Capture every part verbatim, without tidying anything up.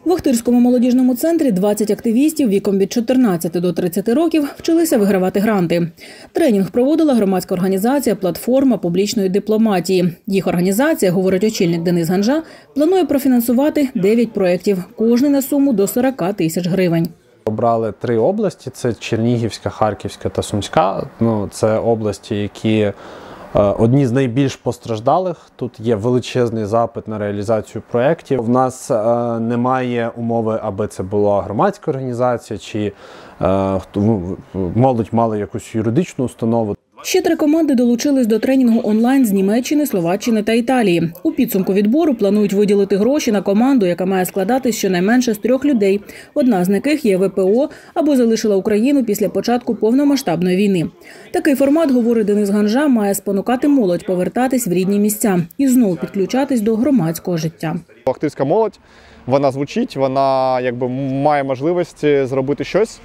В Охтирському молодіжному центрі двадцять активістів віком від чотирнадцяти до тридцяти років вчилися вигравати гранти. Тренінг проводила громадська організація «Платформа публічної дипломатії». Їх організація, говорить очільник Денис Ганжа, планує профінансувати дев'ять проєктів, кожний на суму до сорока тисяч гривень. Обрали три області – це Чернігівська, Харківська та Сумська. Ну, це області, які одні з найбільш постраждалих. Тут є величезний запит на реалізацію проєктів. В нас е, немає умови, аби це була громадська організація, чи е, молодь мала якусь юридичну установу. Ще три команди долучились до тренінгу онлайн з Німеччини, Словаччини та Італії. У підсумку відбору планують виділити гроші на команду, яка має складатись щонайменше з трьох людей. Одна з яких є ВПО або залишила Україну після початку повномасштабної війни. Такий формат, говорить Денис Ганжа, має спонукати молодь повертатись в рідні місця і знову підключатись до громадського життя. Охтирська молодь, вона звучить, вона якби має можливість зробити щось.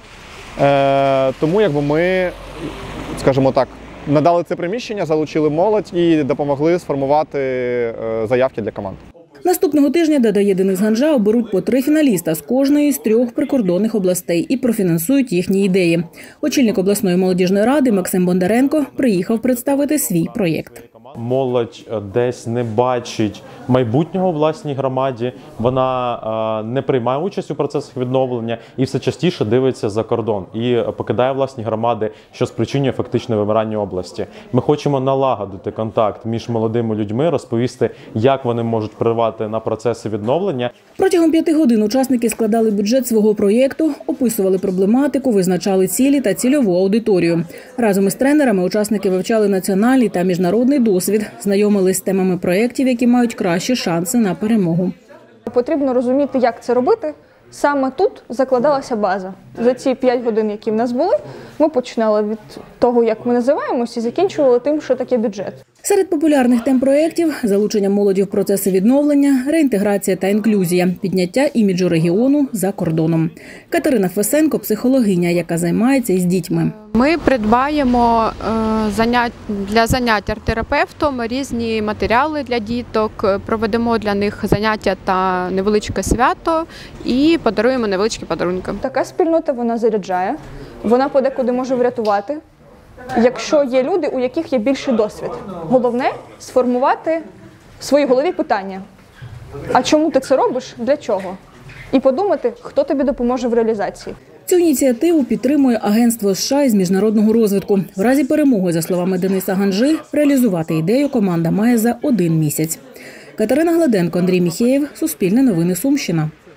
Е, тому якби ми, скажімо так, надали це приміщення, залучили молодь і допомогли сформувати заявки для команд. Наступного тижня, додає Денис Ганжа, оберуть по три фіналіста з кожної з трьох прикордонних областей і профінансують їхні ідеї. Очільник обласної молодіжної ради Максим Бондаренко приїхав представити свій проєкт. Молодь десь не бачить майбутнього у власній громаді, вона не приймає участь у процесах відновлення і все частіше дивиться за кордон і покидає власні громади, що спричинює фактичне вимирання області. Ми хочемо налагодити контакт між молодими людьми, розповісти, як вони можуть впливати на процеси відновлення. Протягом п'яти годин учасники складали бюджет свого проєкту, описували проблематику, визначали цілі та цільову аудиторію. Разом із тренерами учасники вивчали національний та міжнародний досвід, знайомились з темами проєктів, які мають кращі шанси на перемогу. Потрібно розуміти, як це робити. Саме тут закладалася база. За ці п'ять годин, які в нас були, ми починали від того, як ми називаємося, і закінчували тим, що таке бюджет. Серед популярних тем проєктів – залучення молоді в процеси відновлення, реінтеграція та інклюзія, підняття іміджу регіону за кордоном. Катерина Фесенко – психологиня, яка займається із дітьми. Ми придбаємо для занять арт-терапевтом різні матеріали для діток, проведемо для них заняття та невеличке свято і подаруємо невеличкі подарунки. Така спільнота, вона заряджає, вона подекуди може врятувати, якщо є люди, у яких є більший досвід. Головне – сформувати в своїй голові питання. А чому ти це робиш? Для чого? І подумати, хто тобі допоможе в реалізації. Цю ініціативу підтримує Агентство США із міжнародного розвитку. В разі перемоги, за словами Дениса Ганжи, реалізувати ідею команда має за один місяць. Катерина Гладенко, Андрій Міхеєв, Суспільне новини, Сумщина.